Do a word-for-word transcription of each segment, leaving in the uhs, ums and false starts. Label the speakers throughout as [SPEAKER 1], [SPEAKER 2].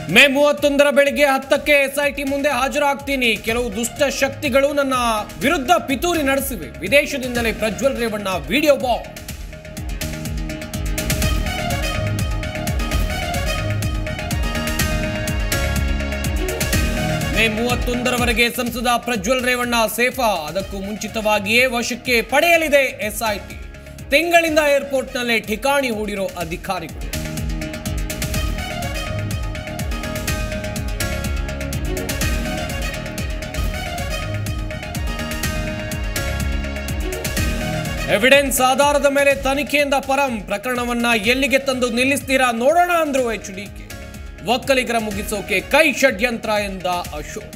[SPEAKER 1] ಮೇ ಮೂವತ್ತೊಂದರ ಬೆಳಿಗ್ಗೆ ಹತ್ತಕ್ಕೆ ಎಸ್ಐಟಿ ಮುಂದೆ ಹಾಜರಾಗ್ತೀನಿ. ಕೆಲವು ದುಷ್ಟ ಶಕ್ತಿಗಳು ನನ್ನ ವಿರುದ್ಧ ಪಿತೂರಿ ನಡೆಸಿವೆ. ವಿದೇಶದಿಂದಲೇ Prajwal Revanna video bomb. May ಮೂವತ್ತೊಂದರವರೆಗೆ ಸಂಸದ ಪ್ರಜ್ವಲ್ ರೇವಣ್ಣ ಸೇಫಾ? ಅದಕ್ಕೂ ಮುಂಚಿತವಾಗಿಯೇ ವಶಕ್ಕೆ ಪಡೆಯಲಿದೆ ಎಸ್ಐಟಿ. ತಿಂಗಳಿಂದ ಏರ್ಪೋರ್ಟ್ನಲ್ಲೇ ಠಿಕಾಣಿ ಹೂಡಿರೋ ಅಧಿಕಾರಿಗಳು. ಎವಿಡೆನ್ಸ್ ಆಧಾರದ ಮೇಲೆ ತನಿಖೆಯಿಂದ ಪರಂ. ಪ್ರಕರಣವನ್ನ ಎಲ್ಲಿಗೆ ತಂದು ನಿಲ್ಲಿಸ್ತೀರಾ ನೋಡೋಣ ಅಂದ್ರು ಎಚ್ ಡಿ ಕೆ. ಒಕ್ಕಲಿಗರ ಮುಗಿಸೋಕೆ ಕೈ ಷಡ್ಯಂತ್ರ ಎಂದ ಅಶೋಕ್.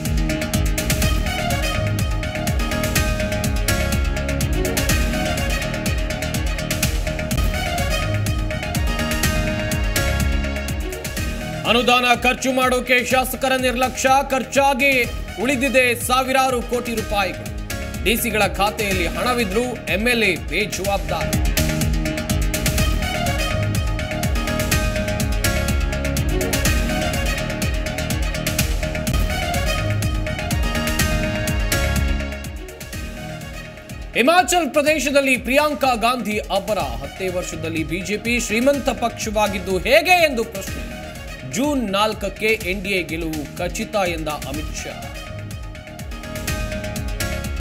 [SPEAKER 1] ಅನುದಾನ ಖರ್ಚು ಮಾಡೋಕೆ ಶಾಸಕರ ನಿರ್ಲಕ್ಷ್ಯ. ಖರ್ಚಾಗಿ ಉಳಿದಿದೆ ಸಾವಿರಾರು ಕೋಟಿ ರೂಪಾಯಿಗಳು. ಡಿಸಿಗಳ ಖಾತೆಯಲ್ಲಿ ಹಣವಿದ್ರು ಎಂಎಲ್ಎ ಬೇಜವಾಬ್ದಾರಿ. ಹಿಮಾಚಲ್ ಪ್ರದೇಶದಲ್ಲಿ ಪ್ರಿಯಾಂಕಾ ಗಾಂಧಿ ಅಪರ. ಹತ್ತೇ ವರ್ಷದಲ್ಲಿ ಬಿಜೆಪಿ ಶ್ರೀಮಂತ ಪಕ್ಷವಾಗಿದ್ದು ಹೇಗೆ ಎಂದು ಪ್ರಶ್ನೆ. ಜೂನ್ ನಾಲ್ಕಕ್ಕೆ ಎನ್ಡಿಎ ಗೆಲುವು ಖಚಿತ ಎಂದ ಅಮಿತ್ ಶಾ.